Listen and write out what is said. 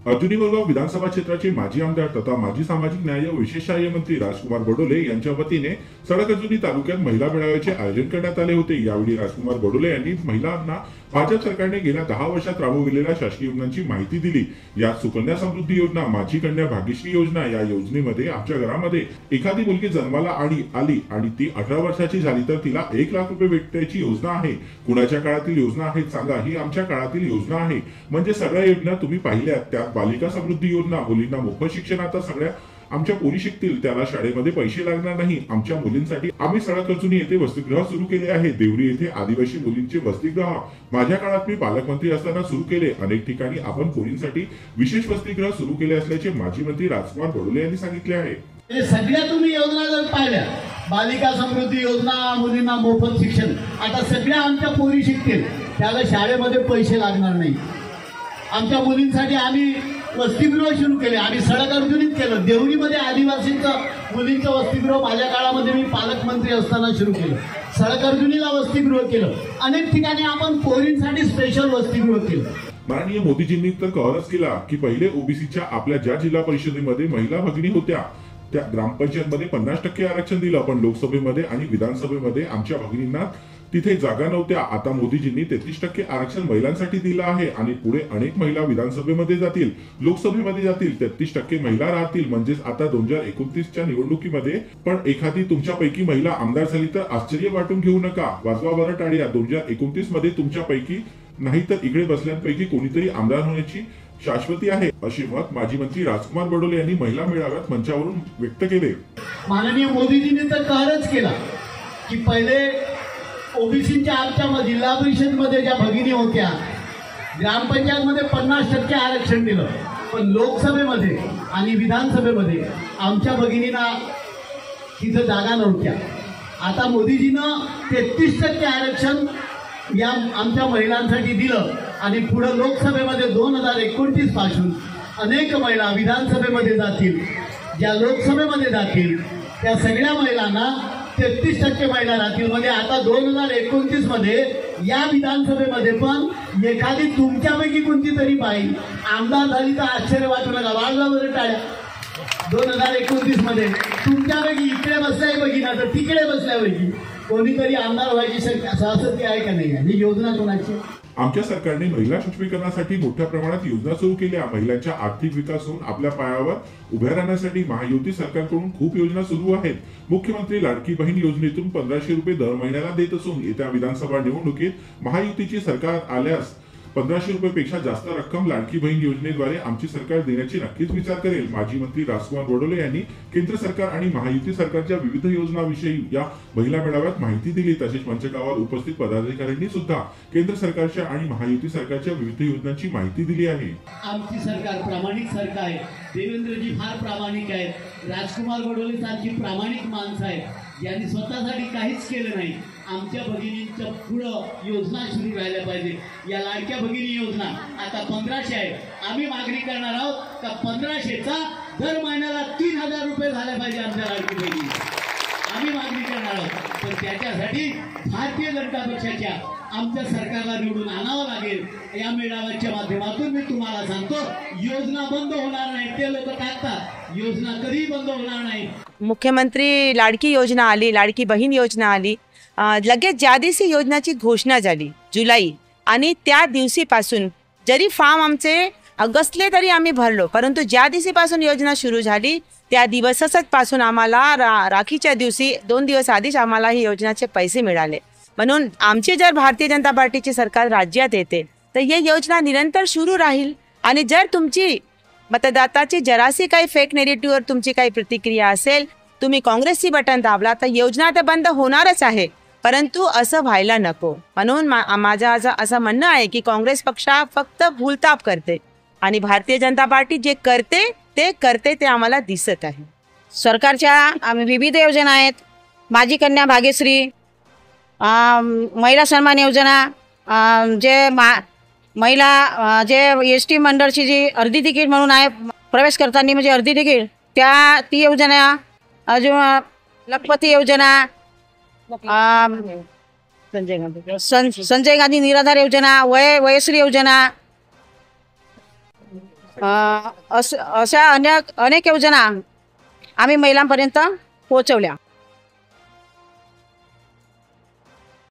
अर्जुनी बोरगाव विधानसभा क्षेत्राचे माजी आमदार तथा माजी सामाजिक न्याय व विशेष सहाय्य मंत्री राजकुमार बडोले यांच्या वतीने सडक अर्जुनी तालुक्यात महिला मेळाव्याचे आयोजन करण्यात आले होते। यावेळी राजकुमार बडोले यांनी महिलांना भाजप सरकारने गेल्या 10 वर्षात राबविलेल्या शासकीय योजनांची माहिती दिली। यात सुकन्या समृद्धी योजना, माझी कन्या भाग्यश्री योजना या योजनेमध्ये आमच्या घरामध्ये एखादी मुलगी जन्माला आली आणि ती 18 वर्षाची झाली तर तिला 1 लाख रुपये भेटण्याची योजना आहे। कुणाच्या काळातील योजना आहे सांगा, ही आमच्या काळातील योजना आहे। म्हणजे सगळ्या योजना तुम्ही पाहिल्यात। त्यात बालिका समृद्धी योजना, मुलींना मोफत शिक्षण आता सगळ्या आमच्या पोरी शिकतील, त्याला शाळेमध्ये पैसे लागणार नाही। आमच्या मुलींसाठी आम्ही सडक अर्जुनी येथे वसतिगृह सुरू केले आहे। देवरी येथे आदिवासी मुलींचे वसतिगृह माझ्या काळात मी पालकमंत्री असताना सुरू केले। अनेक ठिकाणी आपण पोरींसाठी विशेष वसतिगृह सुरू केले असल्याचे माजी मंत्री राजकुमार बडोले यांनी सांगितले आहे। सगळ्या तुम्ही योजना जर पाहिल्या, बालिका समृद्धी योजना, मुलींना मोफत शिक्षण, आता सगळ्या आमच्या पोरी शिकतील, त्याला शाळेमध्ये पैसे लागणार नाही। आमच्या मुलींसाठी आम्ही वसतिगृह सुरू केले, आम्ही सडक अर्जुनीत केलं। देवरीमध्ये आदिवासींचं मुलींचं वसतिगृह माझ्या काळामध्ये मी पालकमंत्री असताना सुरू केलं। सडक अर्जुनीला वसतिगृह केलं। अनेक ठिकाणी आपण पोरींसाठी स्पेशल वसतिगृह केलं। माननीय मोदीजींनी तर कहरच केला की पहिले ओबीसीच्या आपल्या ज्या जिल्हा परिषदेमध्ये महिला भगिनी होत्या त्या ग्रामपंचायतमध्ये 50% आरक्षण दिलं, पण लोकसभेमध्ये आणि विधानसभेमध्ये आमच्या भगिनींना तिथे जागा नव्हत्या। आता मोदीजींनी 33% आरक्षण महिलांसाठी दिलं आहे आणि पुढे अनेक महिला विधानसभेमध्ये जातील, लोकसभेमध्ये जातील, 33% महिला राहतील। म्हणजेच आता 2029च्या निवडणुकीमध्ये पण एखादी तुमच्यापैकी महिला आमदार झाली तर आश्चर्य वाटून घेऊ नका, वाजवा बरं टाळ्या। 2029 मध्ये तुमच्यापैकी नाही तर इकडे बसल्यांपैकी कोणीतरी आमदार होण्याची शाश्वती आहे, असे मत माजी मंत्री राजकुमार बडोले यांनी महिला मेळाव्यात मंचावरून व्यक्त केले। माननीय मोदीजींनी तर कहरच केला की पहिले ओबीसीच्या आमच्या जिल्हा परिषदमध्ये ज्या भगिनी होत्या ग्रामपंचायतमध्ये 50% आरक्षण दिलं, पण लोकसभेमध्ये आणि विधानसभेमध्ये आमच्या भगिनींना तिथं जागा नव्हत्या। आता मोदीजीनं 33% आरक्षण या आमच्या महिलांसाठी दिलं आणि पुढे लोकसभेमध्ये 2029 पासून अनेक महिला विधानसभेमध्ये जातील। ज्या लोकसभेमध्ये जातील त्या सगळ्या महिलांना 33% महिला राहतील। म्हणजे आता 2029 मध्ये या विधानसभेमध्ये पण एखादी तुमच्यापैकी कोणती तरी बाई आमदार झाली तर आश्चर्य वाटू नका, वाजवा बरं टाळ्या। 2029 मध्ये तुमच्यापैकी इकडे बसलाय बघिना तर तिकडे बसल्यापैकी कोणीतरी आमदार व्हायची शाश्वती आहे का नाही, ही योजना कोणाची? आमच्या सरकारने महिला सक्षमीकरणासाठी मोठ्या प्रमाणात योजना सुरू केल्या। महिलांच्या आर्थिक विकास होऊन आपल्या पायावर उभ्या राहण्यासाठी महायुती सरकारकडून खूप योजना सुरू आहेत। मुख्यमंत्री लाडकी बहीण योजनेतून 1500 रुपये दर महिन्याला देत असून येत्या विधानसभा निवडणुकीत महायुतीची सरकार आल्यास 1500 रुपयापेक्षा जास्त रक्कम लाडकी बहीण योजनेद्वारे आमची सरकार देण्याची नक्कीच विचार करेल। माजी मंत्री राजकुमार बडोले यांनी केंद्र सरकार आणि महायुती सरकारच्या विविध योजनांविषयी या महिला मेळाव्यात माहिती दिली। तसेच मंचकावर उपस्थित पदाधिकाऱ्यांनी सुद्धा केंद्र सरकारच्या आणि महायुती सरकारच्या विविध योजनांची माहिती दिली आहे। आमची सरकार प्रामाणिक सरकार आहे, देवेंद्रजी फार प्रामाणिक आहेत, राजकुमार बडोले सारखी प्रामाणिक माणसं आहेत, यांनी स्वतःसाठी काहीच केलं नाही। आमच्या भगिनींच्या पुढं योजना सुरू राहिल्या पाहिजे। या लाडक्या भगिनी योजना आता 1500 आहे, आम्ही मागणी करणार आहोत का 1500चा दर महिन्याला 3000 रुपये झाले पाहिजे आमच्या लाडकी बहिणी, आम्ही मागणी करणार आहोत। पण त्याच्यासाठी भारतीय जनता पक्षाच्या आमच्या सरकारला निवडून आणावं लागेल। या मेळाव्याच्या माध्यमातून मी तुम्हाला सांगतो, योजना बंद होणार नाही। ते लोक टाकतात, योजना कधी बंद होणार नाही। मुख्यमंत्री लाडकी योजना आली, लाडकी बहीण योजना आली, लगेच ज्या दिवशी योजनाची घोषणा झाली जुलै आणि त्या दिवशीपासून जरी फॉर्म आमचे ऑगस्टले तरी आम्ही भरलो, परंतु ज्या दिवशीपासून योजना सुरू झाली त्या दिवसच पासून आम्हाला राखीच्या दिवशी 2 दिवस आधीच आम्हाला ही योजनाचे पैसे मिळाले। म्हणून आमची जर भारतीय जनता पार्टीची सरकार राज्यात येते तर ही योजना निरंतर सुरू राहील। आणि जर तुमची मतदाताची जरासी काही फेक नेरेटिव्हवर तुमची काही प्रतिक्रिया असेल, तुम्ही काँग्रेसची बटन दाबला तर योजना तर बंद होणारच आहे, परंतु असं व्हायला नको। म्हणून माझं असं म्हणणं आहे की काँग्रेस पक्ष फक्त भूलताप करते आणि भारतीय जनता पार्टी जे करते ते आम्हाला दिसत आहे। सरकारच्या विविध योजना आहेत, माझी कन्या भाग्यश्री, महिला सन्मान योजना, जे महिला जे एसटी मंडळची जी अर्धी तिकीट म्हणून आहे प्रवेश करताना म्हणजे अर्धी तिकीट ती योजना, अजून लखपती योजना, संजय गांधी निराधार योजना, वयश्री योजना, अशा अनेक योजना आम्ही महिलांपर्यंत पोहोचवल्या.